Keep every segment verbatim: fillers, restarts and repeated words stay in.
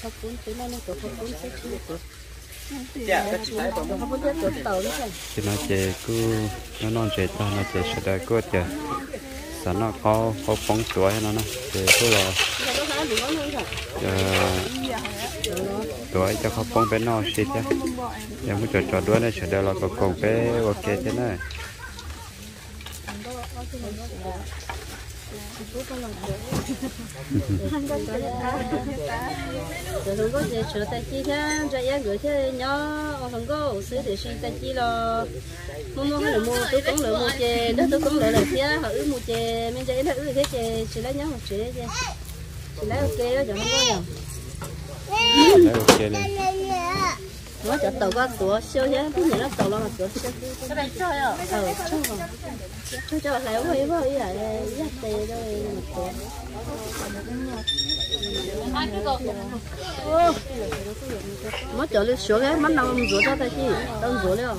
không cuốn thế này nó tổ không cuốn thế chứ thì nó chế cứ nó non chế ta nó chế sẽ đại cốt chứ sản nó có có phóng tuổi nó nó chế cứ là tuổi choเขาphóng bên nó xịt chứ giờ muốn chọn chọn đuôi này sẽ đều là có cùng cái ok thế này rồi không có gì sửa tay chi thế, rồi em gửi thế nhỏ, không có sửa để suy tay chi lo, mua mua hay là mua tôi cũng lựa mua chè, đó tôi cũng lựa là thế, họ ứ mua chè, mình chơi nó ứ thế chè, chỉ lấy nhá một chè chè, chỉ lấy ok đó, chẳng có nhở, lấy ok này, nó chở tàu qua tàu siêu thế, cái gì nó tàu lo mà tàu siêu, cái này chơi à, ờ, chơi mà, chơi cho lại không phải vậy là giá tiền thôi một tàu. Mất chỗ lên xuống cái mất năm rửa cho ta chi, tao rửa lên.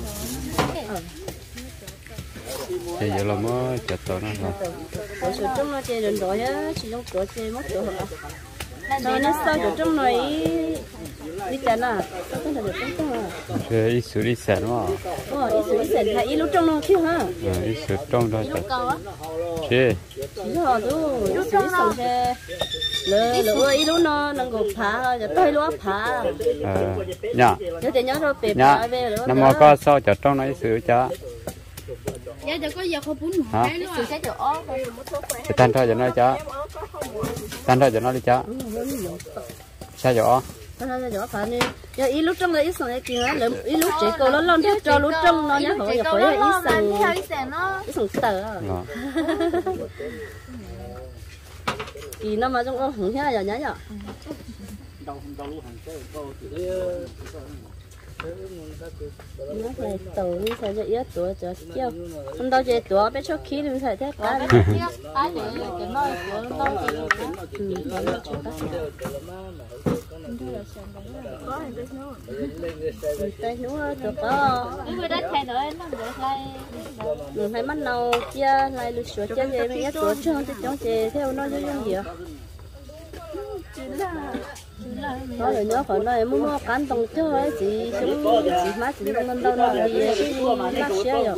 thì giờ là mới chặt tàu nó hả? Ở chỗ trong nó chơi đừng đổi á, chỉ trong chỗ chơi mất chỗ hả? Rồi nó sao chỗ trong này đi chả nào, cái này được không ta? Chơi ít sữa ít sẹn mà. Ờ, ít sữa ít sẹn hay ít lúc trong nó chứ hả? Ờ, ít sữa trong đó chặt. Chơi. Chỉ họ tu, ít sữa ít sẹn chơi. Lỡ lỡ ít lúc nó nó gục phá, rồi tay lúc phá. Ờ, nhá. Nhớ thì nhớ rồi bẹp Nhá. Năm mà có sao chặt trong nó ít sữa chả. Dạ giờ có giờ không bún hả? Sữa sẽ chỗ. Cái tan thôi cho nó chả. Tan thôi cho nó đi chả. Sao chỗ? Tan thôi cho nó phải đi. Giờ ít lúc trong là ít sòng này kia, lỡ ít lúc chỉ cầu nó lon hết cho lúc trong nó nhá hỏi giờ phải ít sòng. Ít sòng tờ. Thì nó mà trong có hứng thế giờ nhá nhở. Nó phải tàu như thế cho ít tuổi cho chiêu không đâu chơi tuổi bé cho khí thì phải thế cả đi ai để cái nói của đâu thì ừ nó nó chơi cả tay nữa được có người đã thay đổi nó được lại người hay mắt nào kia lại lựa sửa chơi về mấy tuổi chơi thì chống chơi theo nó giống như gì nó là nhớ phải nói muốn mua cán tông chứ ấy chỉ chúng chỉ má chỉ đang đâu đâu đi cái bác sĩ rồi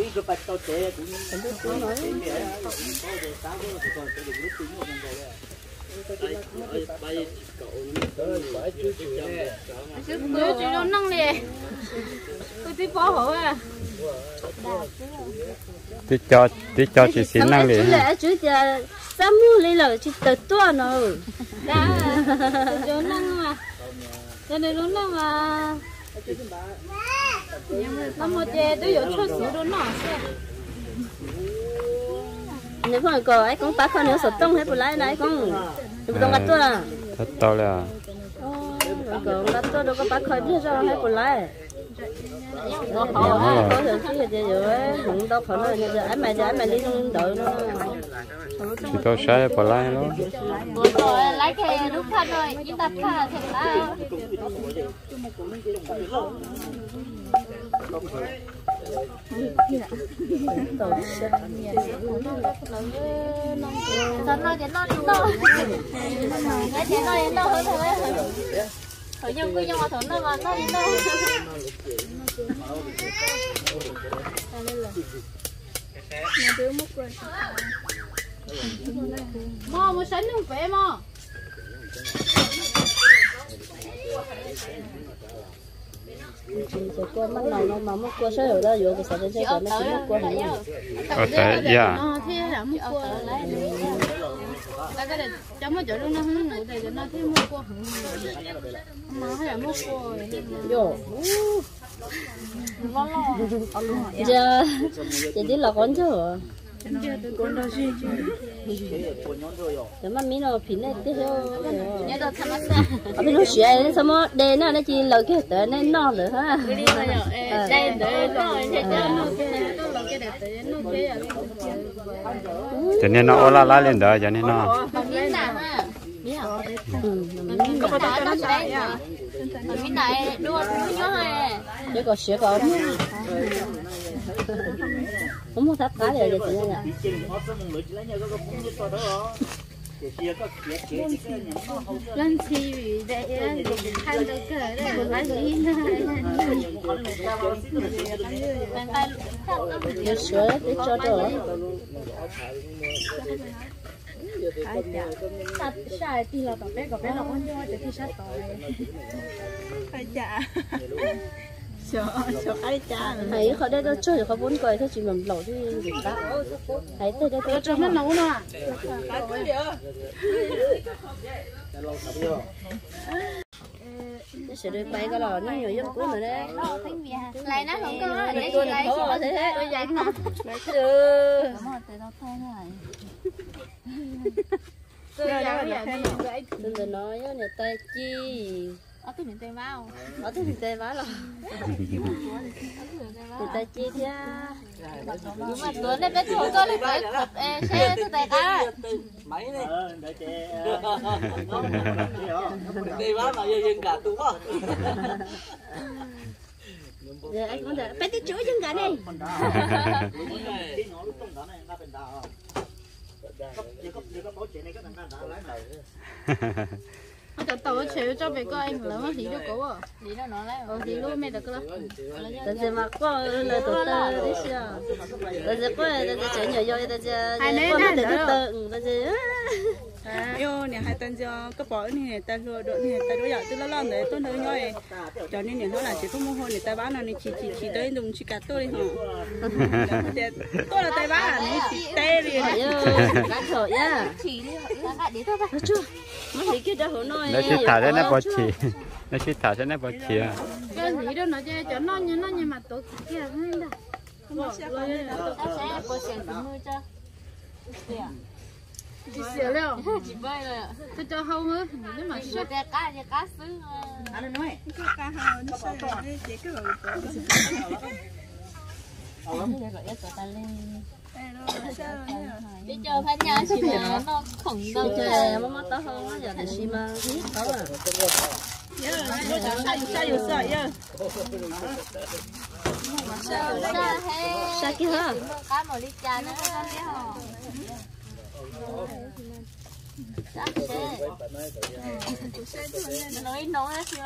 tôi chỉ nó năng liền tôi tí phó hộ à tí cho tí cho chị xin năng liền lẽ chứ giờ sao mua lấy là chỉ từ tua nó đã cho năng mà cho nên nó năng mà nó một chè tôi có cho số đó nọ nếu không có ấy cũng bắt con nếu sốt trong hết bữa nay này cũng đừng có bắt tua à thật to là còn bắt tua đâu có bắt khỏi biết sao hết bữa nay nó khó có thể chỉ là rồi không đâu phải nói giờ ấy mày giờ ấy mày đi trong đội nó chỉ có sai bỏ lại nó rồi lấy cái đúng thân rồi nhưng tập thà thật là thật nói cái nó đúng đâu cái chuyện nói đến đâu hơn thôi thôi nhưng cứ nhưng mà thôi nó mà nó đến đâu mò một sánh không phải mò rồi qua mắt nào nó mà mất qua sới rồi đó rồi cái sợi dây sợi nó chỉ mất qua hả có thể dạ thế là mất qua cái này trong mấy chỗ nó không ngủ đây nó thấy mất qua mà hay là mất qua vô giờ giờ đi là con chưa cái mà mình nó phím này tiếp theo nhớ đâu tham gia ở bên nó sửa sao mà đây nó nó chỉ lời cái tới nên nó nữa ha đây để nó sẽ cho nó nó cái đẹp tới nó cái cho nên nó la la lên đó cho nên nó miếng nào ha có phải nó đấy miếng này đua nhớ hay cái còn sửa còn không có thắt cá gì vậy chị nha lần thì để khăn được cái đấy của anh gì Nhớ sữa để cho đó. Sạch sạch thì là có bé có bé là con nhoi để thì sạch rồi. Ai chả. Sợ sợ ai chả. Thấy họ đây nó chơi họ vốn coi thế chỉ làm lẩu thì gì ta. Thấy từ đây tôi cho nó nấu nữa. Nó sẽ đưa bay cái lò nó nhiều dân cũ nữa đấy. Lại nó không có là để tôi lại có thế thế tôi dạy không. Ừ. Tôi Đừng có nói nhà tay chi. Ở cái miền Tây máu. Ở cái miền Tây máu rồi. Nhà tay chi thế. Nhưng mà tuần này biết thôi tôi lại phải tập xe tôi tay cá. Mấy đi. Ờ, đợi chị. Đi bán mà giờ dân gà tôi quá. Giờ anh cũng đã phải tí chuối dân gà này. Tôi tàu chịu cho mấy cái anh lớn thì nó cố à. Thì nó nói lại. Ờ thì luôn mẹ được cơ. Tao sẽ mặc qua là tụi tao đi sao? Tao sẽ qua tao sẽ chơi nhiều vô tao sẽ. Hai nấy nè được tự tao sẽ. Yo nè hai tên cho cái bỏ nè ta lừa độ nè ta đối giỏi tôi lo lo để tôi nói nhoi cho nên nè nó là chỉ có mua hồi nè ta bán nó nè chỉ chỉ chỉ tới dùng chỉ cả tôi hả tôi là tay bán là chỉ tay đi cá thổi nhá Chỉ đi lại để tôi nó chưa nó thì kia cho hổ nói nó chỉ thả ra nó bỏ chỉ nó chỉ thả ra nó bỏ chỉ à cái gì đó nó chơi cho nó như nó như mà tôi kia không được không sẽ có tao sẽ có tiền từ mưa cho chỉ xỉu liệu chỉ bay rồi ạ tôi cho hâu nữa nếu mà sốt cá cá cá sứ anh nói cá hào nó sao vậy chỉ cái rồi đi chơi phải nhà xí mà nó khổng đâu chơi mà mất tao hơn giờ thì xí mà biết đó à sao saoอยู่sợ nhá sao kia hả cá mồi đi chả nữa nói nói chứ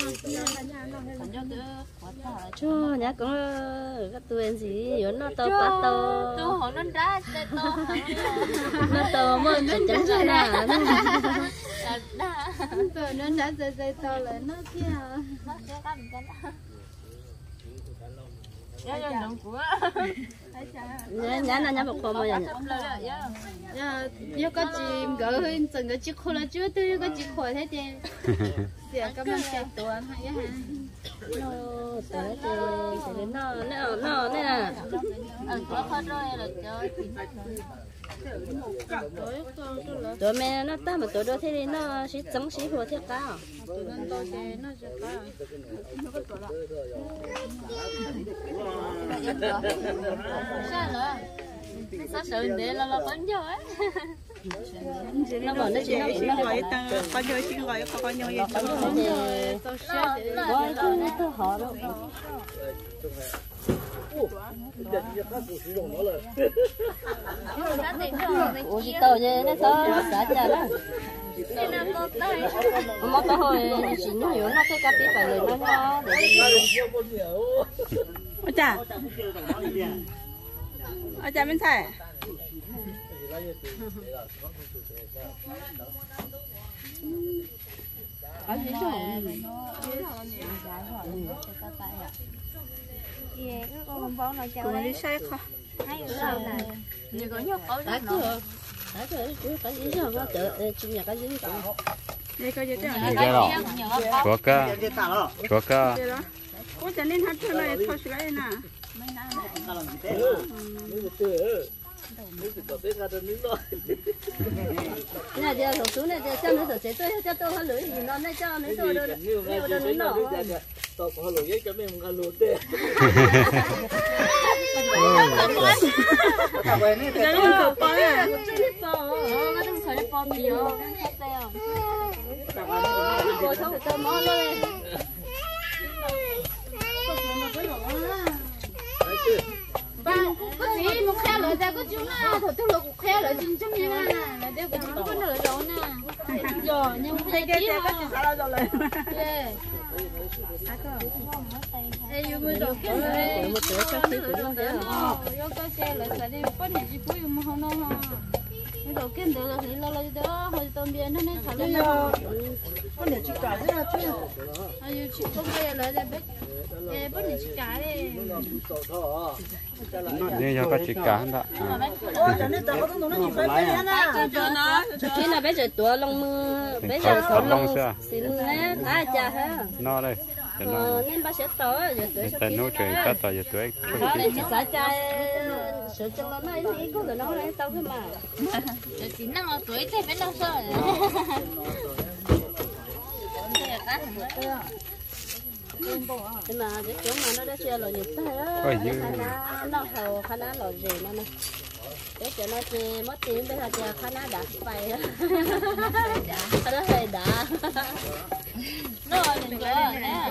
cho nhá cũng các tụi gì rồi nó to quá to tôi hỏi nó đá to nó to mà chẳng chẳng gì nè tôi nó đá dây dây to lại nó kia nó kia cá mình cắn nhá nhá nóng quá nhá nhá nó nhá bọc phô mà nhá nhá nhá có chị gỡ hơn từng cái chiếc khô là chưa tôi có chiếc khô thế chứ giờ cảm ơn chị tụi anh hay ha nó tới thì thì nó nó nó nè ờ có hết rồi là cho tụi mẹ nó ta mà tụi đó thế thì nó sẽ giống sẽ hồ thiết cao tụi nó to thì nó sẽ cao sao nữa sao sợ để là là bắn cho ấy nó bảo nó chỉ nó xin gọi ta bao nhiêu xin gọi có bao nhiêu vậy bắn thì gói cứ cứ họ đâu ủa gì tao vậy nó sao xả ra đó mà tao hồi chỉ nó hiểu nó cái cà phê phải lên nó nó ôi chà ôi chà bên phải có gì chứ cùng đi xe khó như có nhóc có đã cứ đã cứ chú cái gì rồi nó chợ chủ nhà cái gì cả đây coi gì thế đây rồi có cá có cá ôi chà nên hát cho lại thôi lại nè cái này giờ thằng chú này giờ cho nó thằng chế tôi cho tôi hơn lưỡi gì nó này cho nó tôi đâu đâu đâu nó nọ tôi có lưỡi với cho mình ăn luôn đấy cái này không có à nó không phải là bom nhiều cô thấu tôi mò lên ba có gì một khe lại ra có chú na thôi tôi lục khe lại chính trong như na là đeo cái nó có nở rồi nè rồi nhưng mà thấy cái cái cái sao đâu rồi đây yêu mới được cái này một chỗ cho khi cũng không được yêu cái xe lại sẽ đi có này chỉ cuối mà không đâu ha cái đầu tiên được thì lâu lâu đó hồi tôm biển nó nên thằng lên đâu có này chỉ cả thế là chứ yêu chỉ có cái lại để biết để biết này chỉ cả đi nhưng do có chỉ cả đó khi nào bây giờ tua lông mưa bây giờ thổ lông xin nè ta chả ha no đây nên ba sẽ to giờ tới tại nó chuyện ta tại giờ tuổi đó nên chỉ xả chai sửa cho nó nói thì có thể nó lấy tao cái mà giờ chỉ năm tuổi thì phải đâu sợ nhưng mà cái chỗ mà nó đã chơi rồi nhiệt thế á nó hầu khá nó rồi gì nó nè cái chỗ nó chơi mất tiền bây giờ chơi khá nó đã phải khá nó hơi đã nó rồi mình chơi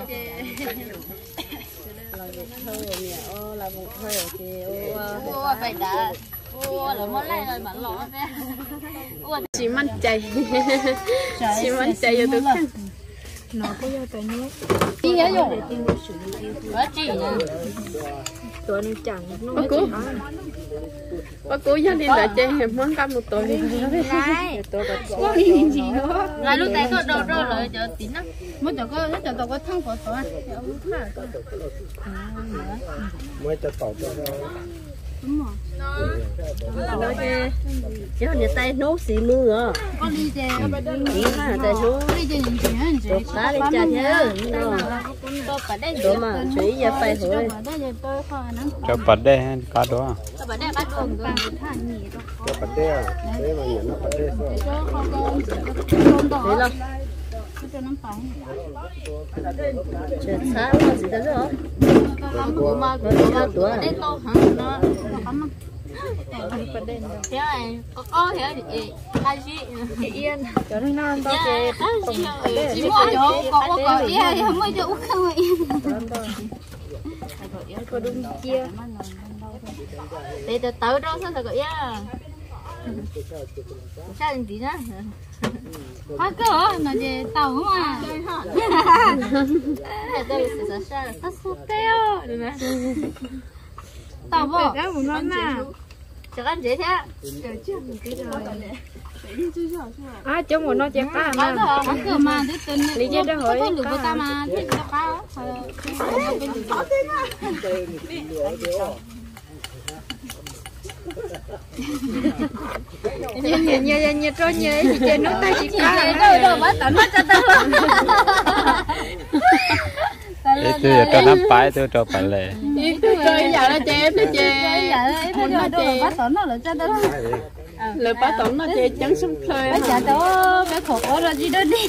là việc thôi rồi nhỉ ô là một thôi rồi chị ô ô phải đã ô là món này rồi mà lỏ thế ô chỉมั่นใจchỉมั่นใจอยู่ทุกคนnó có vô tới nước đi hết rồi quá chị nè tụi nó chẳng nó cố bà cố gia đình là chơi hẹp món cam một tuổi đi này có gì gì đó là lúc đấy có đâu đâu lại cho tín á mới cho có cho tao có thằng có tao mới cho tàu cho nó chơi chứ người tay nốt xì mưa có đi chơi đi ha tay nốt đi chơi những chuyện gì đột đá đi chơi thế tôi phải đây đó mà chú giờ phải hồi cho bật đen cá đó tôi phải đây bắt đường rồi cho bật đeo thế mà nhận nó bật đeo rồi cho không có thế là cho nó phải chuyện sáng là gì đó rồi của mà của mà tuổi đấy to hả nó nó thế này có có thế thì hai chị yên cho nó non bao giờ chỉ mua chỗ có có có yên không mới chỗ không yên có đúng chia để từ từ đâu sao được yên sao gì nữa quá cơ nó về tàu mà đây là sao là tao sốt teo được mà tàu bộ cái một non mà cho anh dễ thế à chỗ một non chém cá mà mà có cơ mà thế tên lý do đó hỏi có lửa của ta mà thế cho cá nhiều nhiều nhiều nhiều cho nhiều thì chơi nước tay chỉ cá đâu đâu bắt tận bắt cho tao để tôi cho nó phải tôi cho phải lệ tôi chơi giờ nó chơi nó chơi muốn nó chơi bắt tận nó là cho tao lỡ bắt tận nó chơi trắng sung khơi bây giờ tao cái khổ có ra gì đó đi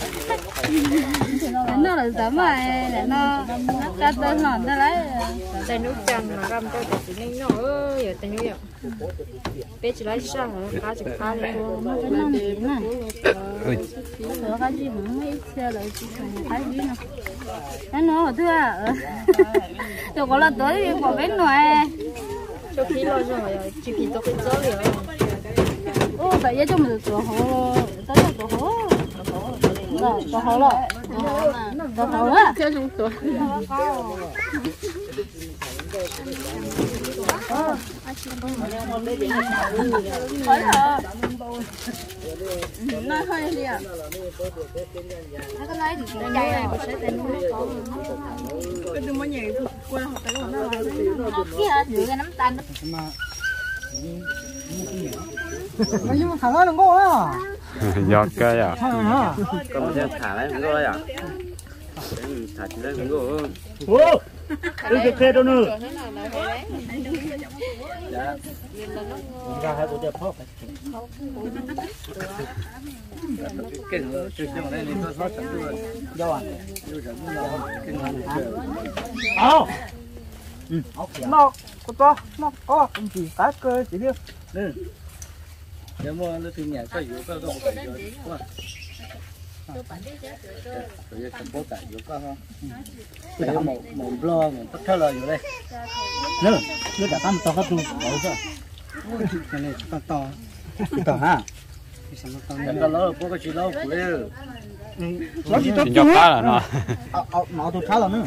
nó là tấm mà để nó nó cắt tao nó nó lấy tay nước chanh mà răm cho cái gì nên nó giờ tay nước bé chỉ lấy sang rồi cá chỉ cá này nó cái nó gì nè nó cái gì mà mấy xe lại chỉ cái gì nè cái nó thưa tôi có là tới có bên ngoài cho khí lo rồi chỉ khí tôi cái gió rồi ô vậy chứ chúng mình tổ hồ tới tổ hồ rồi tổ hồ rồi tổ hồ á chơi trong tuổi nói hơi đi à nó có nói thì đây này có sẽ tên nó có cái đứa mới nhảy qua học tới nó nó kia giữa cái nắm tay nó nhưng mà thả nó đừng có á giọt cây à có một cái thả lại đừng có à thả chỉ lên đừng có ô đừng cái xe đâu nữa ra hai bộ đẹp không cái chuyện này này nó nó chẳng được đâu à áo mọc có to mọc có không chỉ cá cơ chỉ biết nếu mà nó từ nhà có yếu có đâu phải rồi quá rồi cái bố tại yếu có không cái một một lo một tất cả làอยู่đây nữa nữa đã tắm to cái tu đâu sao cái này to to to ha cái lỡ bố cái chỉ lỡ phụ đấy nó chỉ to nhóc cá là nó nó tôi khá là nữa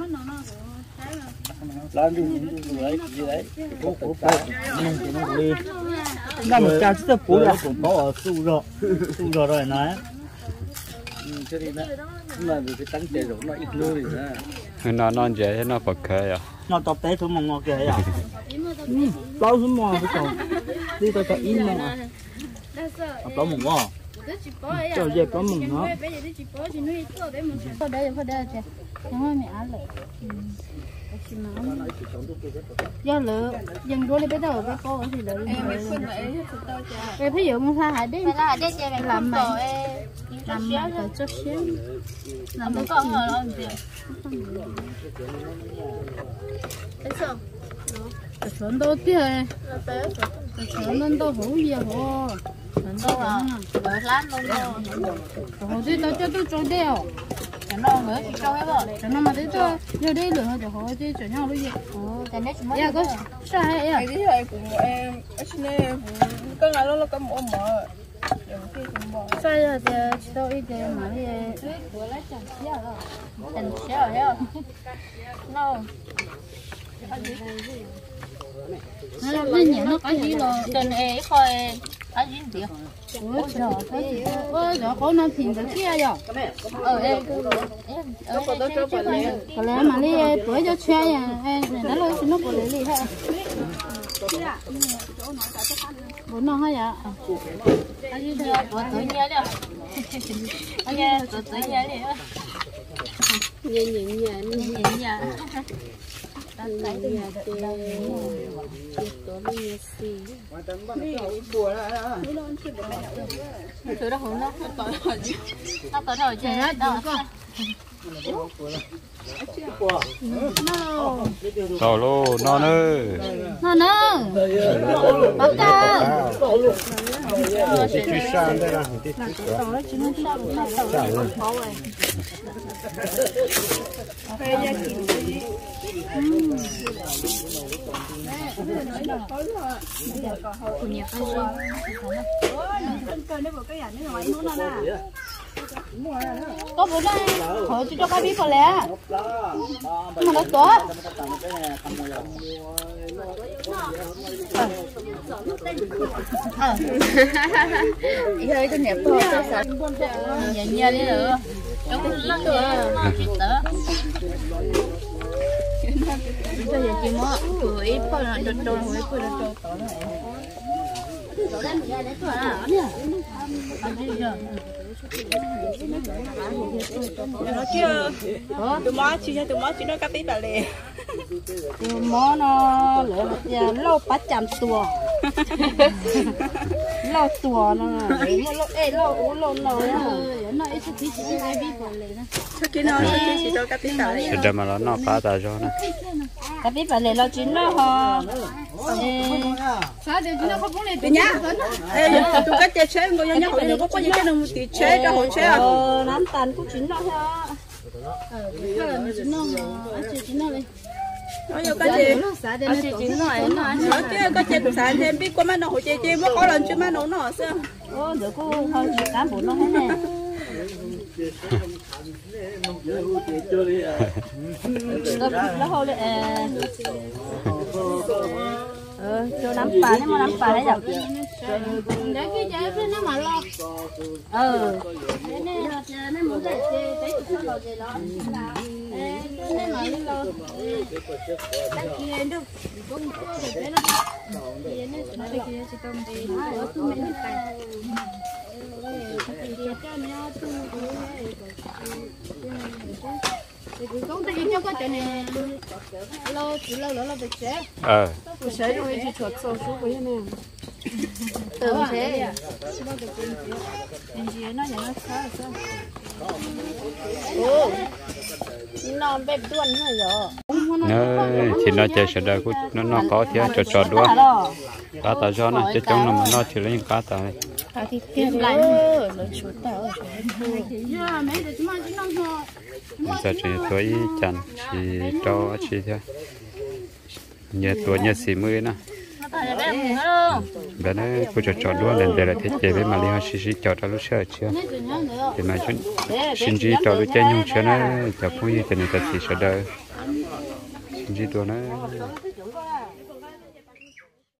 làm gì đấy gì đấy bố bố bố nông thì nó đi làm một cha rất bố là cũng có ở su rồi su rồi rồi nói cho nên là vì cái tăng tiền rồi nó ít lưỡi rồi nó non dễ nó bật khởi à nó tập té thôi mà ngọt kìa à bao nhiêu mò cái chỗ đi tới cái in mà bao mùng quá cho dẹp bao mùng nó do lựa dân đua đi bây giờ cái cô thì lựa em ví dụ muốn tha hại đi làm mà làm mà phải chút xíu làm một con rồi làm gì thấy sao chuẩn đâu tiền chuẩn đâu hủ gì hủ chuẩn đâu à đỡ lát luôn đâu hủ thì tao cho tôi trốn đeo chẳng đâu nữa chỉ cho hết rồi chẳng đâu mà thế cho giờ đi lửa cho họ chứ chẳng nhau luôn gì chẳng đấy chúng có sao hay à cái này của em ở trên này cái ngày đó là cái mỏ mỏ sao giờ thì chỉ đâu ít cái mà đi chẳng xéo hết no nó nó nhẹ nó cái gì rồi đền ấy coi cái gì vậy ôi trời cái ôi trời có nó phình cái kia rồi ờ em nó có tôi cho phải lấy có lẽ mà đi tuổi cho chơi à em nó lấy nó có lấy gì hết bốn nó hay à cái gì vậy tôi tự nhiên đấy anh nghe tôi tự nhiên đấy nhẹ nhẹ nhẹ nhẹ nhẹ tôi đã hôn nó nó có rồi chứ đó rồi luôn non ơi nó nó bắt ca có bữa nay hồi cho cái biết rồi lẽ mà nó tốt hơi cái nẹp to nhẹ nhẹ đi nữa trong cái lắc nữa chị tớ bây giờ chị mua tuổi bao là đột đột hồi tuổi đột đột tỏ nó chưa tụi má chỉ cho tụi má chỉ nói cắt tí bà lề tụi má nó lỡ lâu bắt chạm tua lâu tua nó lâu ê lâu u lâu lâu nó ít tí chỉ cái biết bà lề đó chắc cái nó chỉ cho cắt tí bà lề thì để mà nó phá ra cho nó cắt tí bà lề lâu chín nó ho sao điều nó không muốn đi nhá ê tụi cái chế chế người nhau họ có có những cái đồng tiền chế cho họ chế à nắm tàn cũng chín nó ha ờ chín nó chín nó đi nói vô cái gì anh chị chín rồi nó nói chứ cái chế của sản thêm biết có mấy nó họ chế chế mới có lần chứ mấy nó nó sao ô được cô hơi chỉ cán bộ nó hết nè nó hồi ờ cho nắm bà nếu mà nắm bà đấy rồi để cái chế cái nó mà lo ờ cái này là nó muốn để chế đấy thì sao lo chế lo cái này mà lo cái kia đâu không có được cái nó cái này nó cái kia chỉ tôm thì nó cứ mình tay con tự nhiên cho cái này lo chỉ lo lo lo bị chết ờ sẽ rồi chỉ chuột sâu xuống với này từ thế em gì nó nhận nó sao sao ô nó bẹp tuần hay rồi nó chỉ nó chơi sẽ đời nó nó có thì cho cho đua cá ta cho nó chứ trong nó mà nó chỉ là những cá ta này thì tiền lại nó chuột tao giờ mấy đứa chúng nó chỉ nó giờ chỉ tuổi chẳng chỉ cho chỉ thôi nhẹ tuổi nhẹ xí mươi nè bé nó cô cho chọn luôn lần đây là thiết kế với mà liên xí xí chọn cho lúc sợ chưa thì mà chúng xin gì cho lúc chơi nhung chưa nó cho phụ gì thì người ta chỉ sợ đời xin gì đó nó